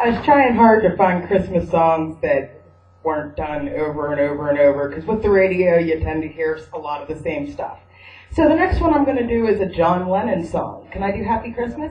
I was trying hard to find Christmas songs that weren't done over and over and over, because with the radio you tend to hear a lot of the same stuff. So the next one I'm going to do is a John Lennon song. Can I do Happy Christmas?